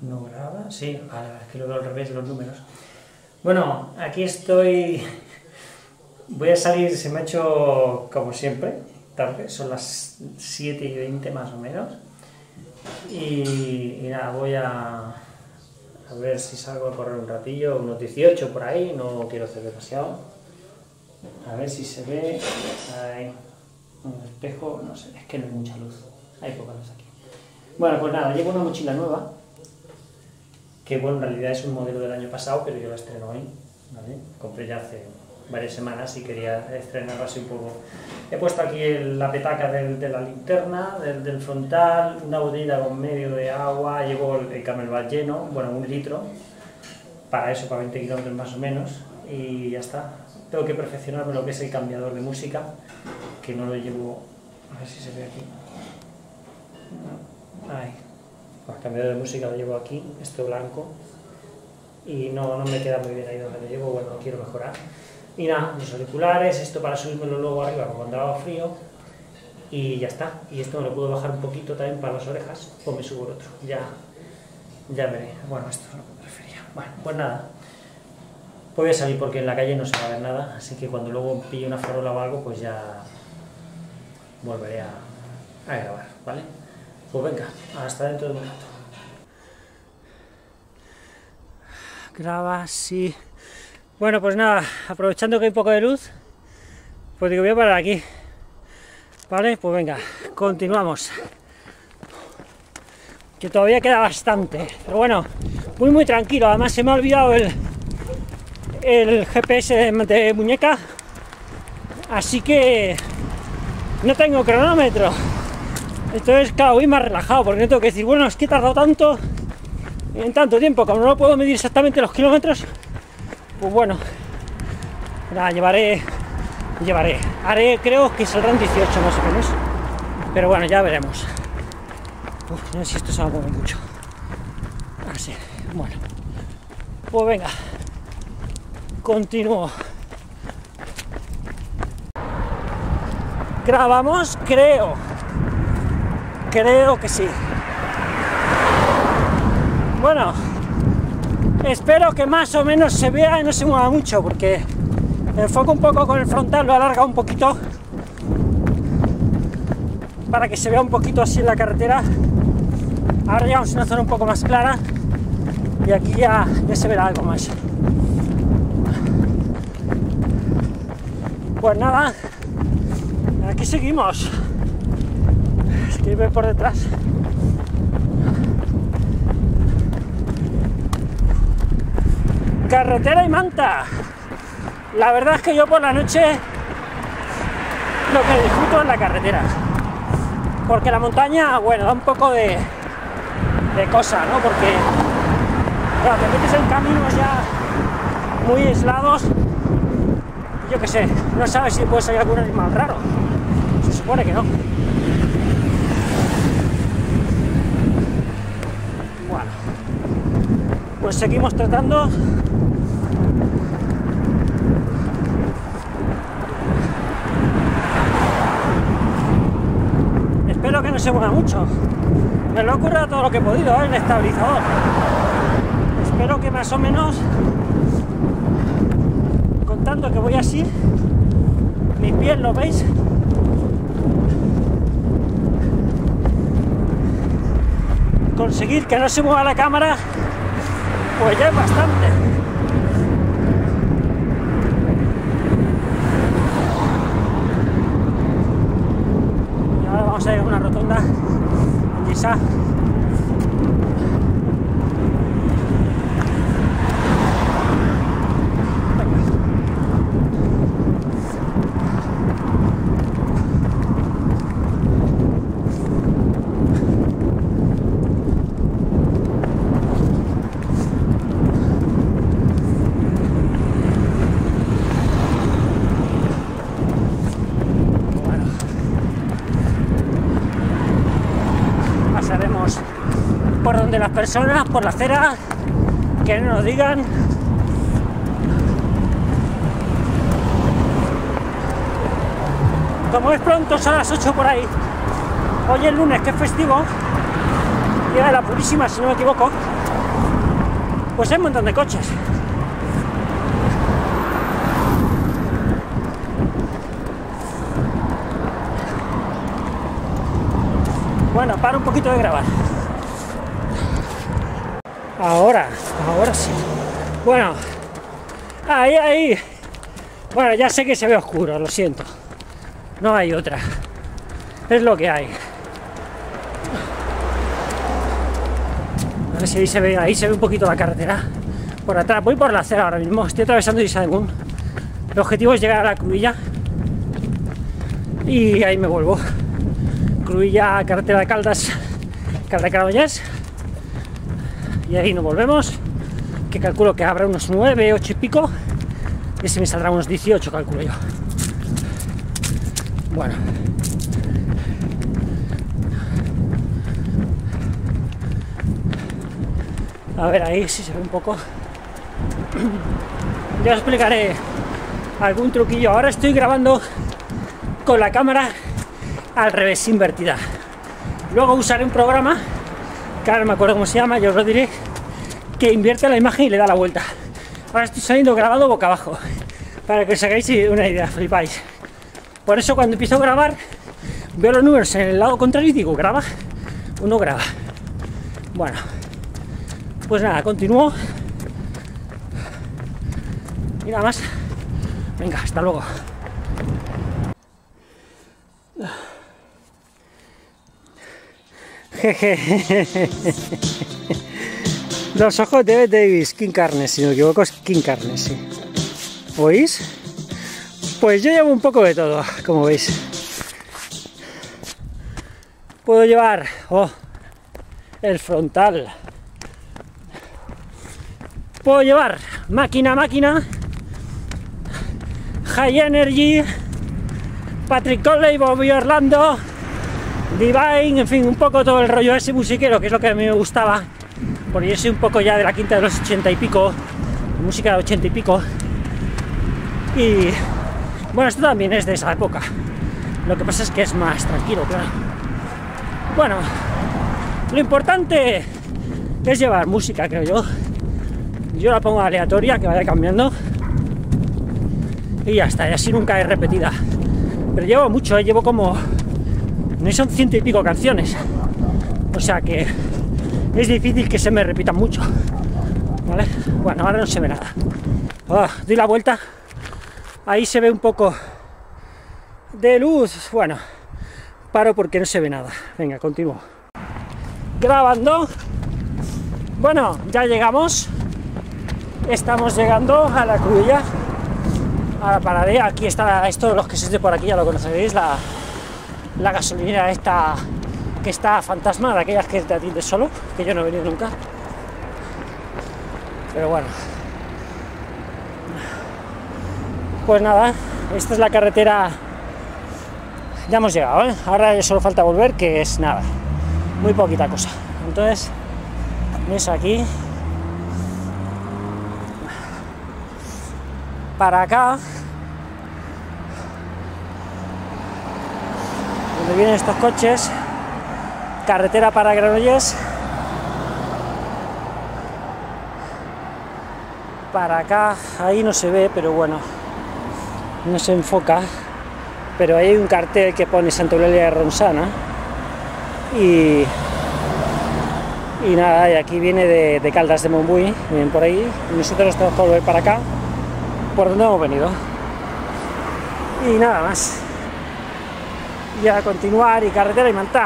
No graba, sí, vale, es que lo veo al revés los números. Bueno, aquí estoy. Voy a salir, se me ha hecho como siempre, tarde, son las 7:20 más o menos. Y nada, voy a ver si salgo a correr un ratillo, unos 18 por ahí, no quiero hacer demasiado. A ver si se ve. Ahí, un espejo, no sé, es que no hay mucha luz, hay poca luz aquí. Bueno, pues nada, llevo una mochila nueva, que bueno, en realidad es un modelo del año pasado, pero yo la estreno hoy, ¿vale? Compré ya hace varias semanas y quería estrenarla así un poco. He puesto aquí la petaca de la linterna, del frontal, una botella con medio de agua, llevo el Camelback lleno, bueno, 1 litro, para eso, para 20 kilómetros más o menos, y ya está. Tengo que perfeccionarme lo que es el cambiador de música, que no lo llevo, a ver si se ve aquí. Ahí. El cambiador de música lo llevo aquí, esto blanco, y no me queda muy bien ahí donde lo llevo, bueno, lo quiero mejorar. Y nada, los auriculares, esto para subírmelo luego arriba cuando haga frío, y ya está. Y esto me lo puedo bajar un poquito también para las orejas, o me subo el otro, ya veré. Bueno, esto es lo que prefería. Bueno, pues nada, voy a salir porque en la calle no se va a ver nada, así que cuando luego pille una farola o algo, pues ya volveré a grabar, ¿vale? Pues venga, hasta dentro de un rato. Graba, sí. Bueno, pues nada, aprovechando que hay poco de luz, pues digo, voy a parar aquí. Vale, pues venga, continuamos. Que todavía queda bastante, pero bueno, muy tranquilo. Además se me ha olvidado el GPS de muñeca, así que no tengo cronómetro. Entonces, claro, voy más relajado, porque no tengo que decir, bueno, es que he tardado tanto, en tanto tiempo, como no puedo medir exactamente los kilómetros, pues bueno, nada, haré, creo que saldrán 18 más o menos, pero bueno, ya veremos. Uf, no sé si esto se va a mover mucho. Así, bueno, pues venga, continúo. Grabamos, creo que sí. Bueno, espero que más o menos se vea y no se mueva mucho, porque enfoco un poco con el frontal, lo alarga un poquito para que se vea un poquito así en la carretera. Ahora llegamos a una zona un poco más clara y aquí ya se verá algo más. Pues nada, aquí seguimos. Escribe por detrás. Carretera y manta. La verdad es que yo por la noche lo que disfruto es la carretera, porque la montaña, bueno, da un poco de cosa, ¿no? Porque claro, te metes en caminos ya muy aislados, yo qué sé, no sabes si puede salir algún animal raro, se supone que no. Bueno, pues seguimos tratando. Espero que no se mueva mucho. Me lo he currado todo lo que he podido, el estabilizador. Espero que más o menos, contando que voy así, mis pies, ¿lo veis? Conseguir que no se mueva la cámara, pues ya es bastante. Y ahora vamos a ir a una rotonda en Lliçà. Por donde las personas, por la acera, que no nos digan. Como es pronto, son las 8 por ahí. Hoy es lunes, que es festivo, Día de la Purísima, si no me equivoco. pues hay un montón de coches. Bueno, para un poquito de grabar. Ahora sí. Bueno, ahí. Bueno, ya sé que se ve oscuro, lo siento. No hay otra. Es lo que hay. A ver si ahí se ve un poquito la carretera. Por atrás, voy por la acera ahora mismo. Estoy atravesando Isagún. El objetivo es llegar a la Cruïlla. Y ahí me vuelvo. Cruïlla, carretera de Caldas, Granollers. Y ahí nos volvemos. Que calculo que habrá unos 9, 8 y pico. Y se me saldrá unos 18, calculo yo. Bueno. A ver, ahí sí se ve un poco. Ya os explicaré algún truquillo. Ahora estoy grabando con la cámara al revés, invertida. Luego usaré un programa, que ahora no me acuerdo cómo se llama, yo os lo diré, que invierte la imagen y le da la vuelta. Ahora estoy saliendo grabado boca abajo, para que os hagáis una idea, flipáis. Por eso cuando empiezo a grabar, veo los números en el lado contrario y digo, graba o no graba. Bueno, pues nada, continúo. Y nada más. Venga, hasta luego. Jeje. Los ojos de Bette Davis, King Carnes, si no me equivoco, es King Carnes, sí. ¿Oís? Pues yo llevo un poco de todo, como veis. Puedo llevar el frontal. Puedo llevar máquina, High Energy, Patrick Conley, Bobby Orlando, Divine, en fin, un poco todo el rollo ese musiquero, que es lo que a mí me gustaba, porque yo soy un poco ya de la quinta de los 80 y pico, música de 80 y pico, y bueno, esto también es de esa época, lo que pasa es que es más tranquilo, claro. Bueno, lo importante es llevar música, creo yo la pongo aleatoria, que vaya cambiando, y ya está, y así nunca es repetida, pero llevo mucho, llevo como, no son 100 y pico canciones, o sea que es difícil que se me repitan mucho, ¿vale? Bueno, ahora no se ve nada. Doy la vuelta, ahí se ve un poco de luz, bueno, paro porque no se ve nada. Venga, continúo grabando. Bueno, ya llegamos, estamos llegando a la Cruïlla, a la paradera. Aquí está, esto los que sois de por aquí ya lo conoceréis, la gasolinera esta que está fantasma, de aquellas que te atiendes solo, que yo no he venido nunca, pero bueno, pues nada, esta es la carretera, ya hemos llegado, ¿eh? Ahora solo falta volver, que es nada, muy poquita cosa. Entonces, es aquí, para acá, donde vienen estos coches, carretera para Granollers, para acá, ahí no se ve, pero bueno, no se enfoca, pero ahí hay un cartel que pone Santa Eulalia de Ronçana, y nada, y aquí viene de Caldas de Montbui, vienen por ahí, y nosotros tenemos que volver para acá, por donde hemos venido, y nada más, y a continuar, y carretera y mantá.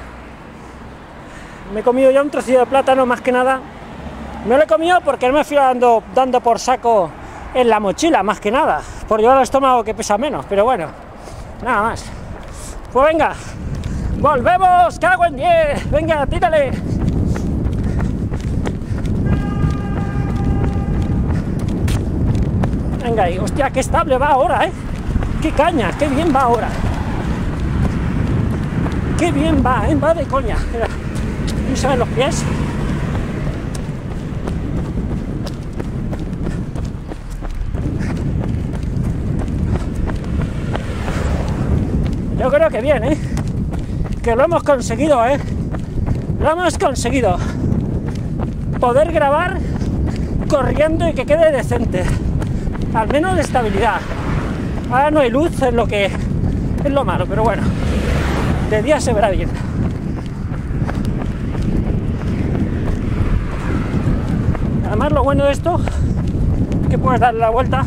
Me he comido ya un trocillo de plátano, más que nada, no lo he comido porque no me fui dando por saco en la mochila, más que nada, por llevar el estómago que pesa menos, pero bueno, nada más. Pues venga, volvemos, cago en 10, venga, tírale. Venga ahí, hostia, qué estable va ahora, qué caña, qué bien va ahora. Qué bien va, va de coña. Mira, ¿no se ven los pies? Yo creo que bien, que lo hemos conseguido, lo hemos conseguido. Poder grabar corriendo y que quede decente, al menos de estabilidad. Ahora no hay luz, es lo malo, pero bueno, de día se verá bien. Además lo bueno de esto es que puedes darle la vuelta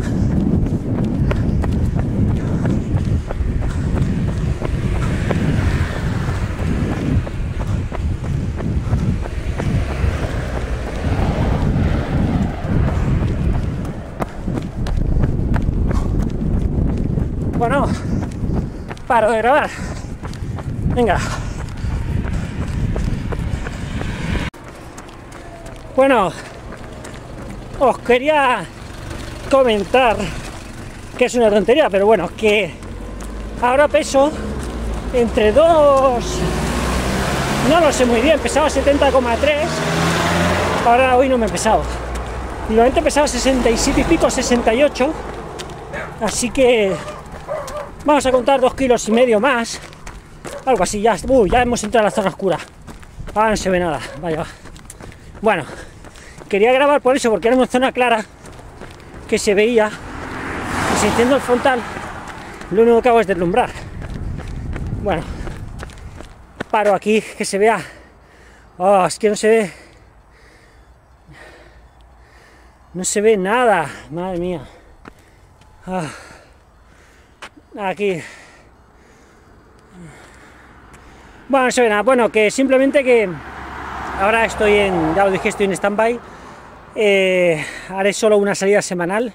bueno, paro de grabar. Venga. Bueno, os quería comentar que es una tontería, pero bueno, que ahora peso entre 2, no lo sé muy bien, pesaba 70,3, ahora hoy no me he pesado. Igualmente pesaba 67 y pico, 68, así que vamos a contar 2,5 kilos más, algo así. Ya hemos entrado a la zona oscura, ahora no se ve nada, vaya. Bueno, quería grabar por eso, porque era una zona clara que se veía, y si enciendo el frontal lo único que hago es deslumbrar. Bueno, paro aquí, que se vea. Oh, es que no se ve nada, madre mía. Aquí. Bueno, no se ve nada. Bueno, que simplemente que ahora ya lo dije, estoy en stand-by. Haré solo una salida semanal.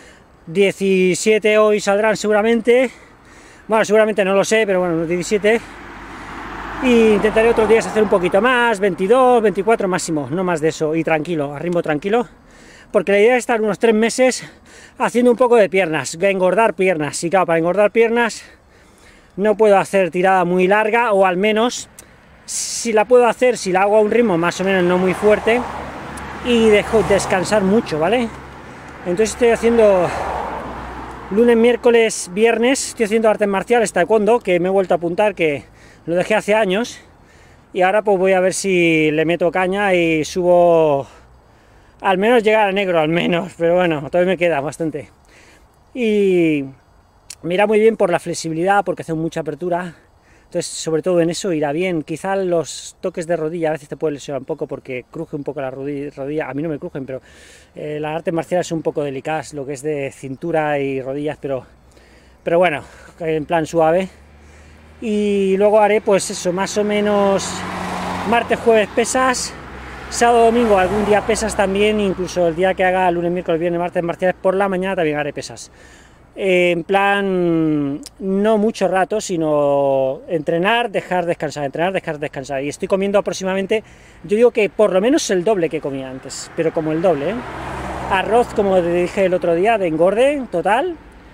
17 hoy saldrán seguramente. Bueno, seguramente no lo sé, pero bueno, los 17. Y intentaré otros días hacer un poquito más, 22, 24 máximo, no más de eso, y tranquilo, a ritmo tranquilo. Porque la idea es estar unos 3 meses haciendo un poco de piernas, engordar piernas. Y claro, para engordar piernas no puedo hacer tirada muy larga, o al menos, si la puedo hacer, si la hago a un ritmo más o menos no muy fuerte, y dejo descansar mucho, ¿vale? Entonces estoy haciendo lunes, miércoles, viernes, estoy haciendo artes marciales, taekwondo, que me he vuelto a apuntar, que lo dejé hace años, y ahora pues voy a ver si le meto caña y subo, al menos llegar a negro, al menos, pero bueno, todavía me queda bastante. Y me irá muy bien por la flexibilidad, porque hace mucha apertura, entonces sobre todo en eso irá bien. Quizá los toques de rodilla a veces te pueden lesionar un poco, porque cruje un poco la rodilla, a mí no me crujen, pero las artes marciales son un poco delicadas, lo que es de cintura y rodillas, pero bueno, en plan suave. Y luego haré pues eso, más o menos martes, jueves pesas, sábado, domingo algún día pesas también, incluso el día que haga lunes, miércoles, viernes, martes marciales por la mañana también haré pesas. En plan, no mucho rato, sino entrenar, dejar descansar, entrenar, dejar descansar. Y estoy comiendo aproximadamente, yo digo que por lo menos el doble que comía antes, pero como el doble, ¿eh? Arroz, como te dije el otro día, de engorde total,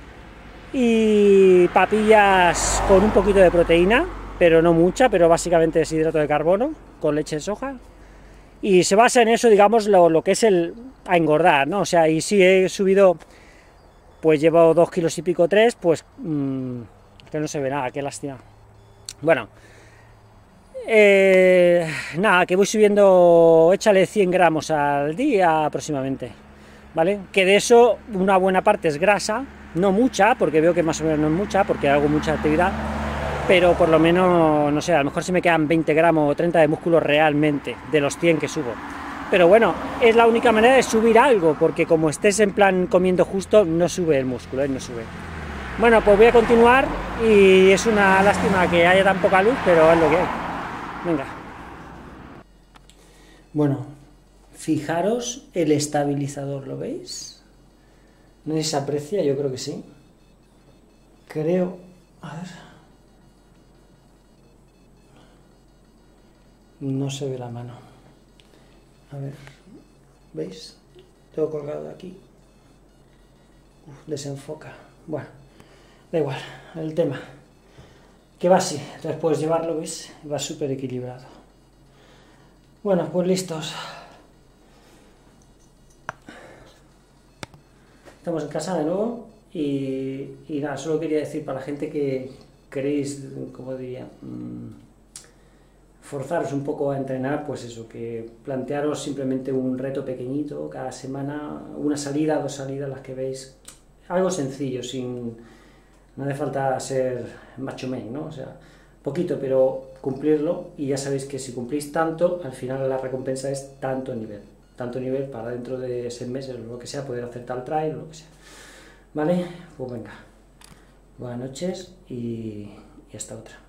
y papillas con un poquito de proteína, pero no mucha, pero básicamente es hidrato de carbono con leche de soja. Y se basa en eso, digamos, lo que es a engordar, ¿no? O sea, y si he subido, pues llevo 2 kilos y pico, 3, pues que no se ve nada, qué lástima. Bueno, nada, que voy subiendo, échale 100 gramos al día aproximadamente, ¿vale? Que de eso una buena parte es grasa, no mucha, porque veo que más o menos no es mucha, porque hago mucha actividad, pero por lo menos, no sé, a lo mejor se me quedan 20 gramos o 30 de músculo realmente, de los 100 que subo. Pero bueno, es la única manera de subir algo, porque como estés en plan comiendo justo, no sube el músculo, no sube. Bueno, pues voy a continuar, y es una lástima que haya tan poca luz, pero es lo que hay. Venga. Bueno, fijaros el estabilizador, ¿lo veis? No sé si se aprecia, yo creo que sí. Creo... A ver... No se ve la mano. A ver, ¿veis? Tengo colgado de aquí. Desenfoca. Bueno, da igual, el tema. Que va así, entonces puedes llevarlo, ¿veis? Va súper equilibrado. Bueno, pues listos. Estamos en casa de nuevo y nada, solo quería decir para la gente que queréis, como diría, forzaros un poco a entrenar, pues eso, que plantearos simplemente un reto pequeñito cada semana, una salida, 2 salidas, las que veis, algo sencillo, no hace falta ser macho man, ¿no? O sea, poquito, pero cumplirlo, y ya sabéis que si cumplís tanto, al final la recompensa es tanto nivel para dentro de 6 meses, lo que sea, poder hacer tal trail, lo que sea. ¿Vale? Pues venga, buenas noches y hasta otra.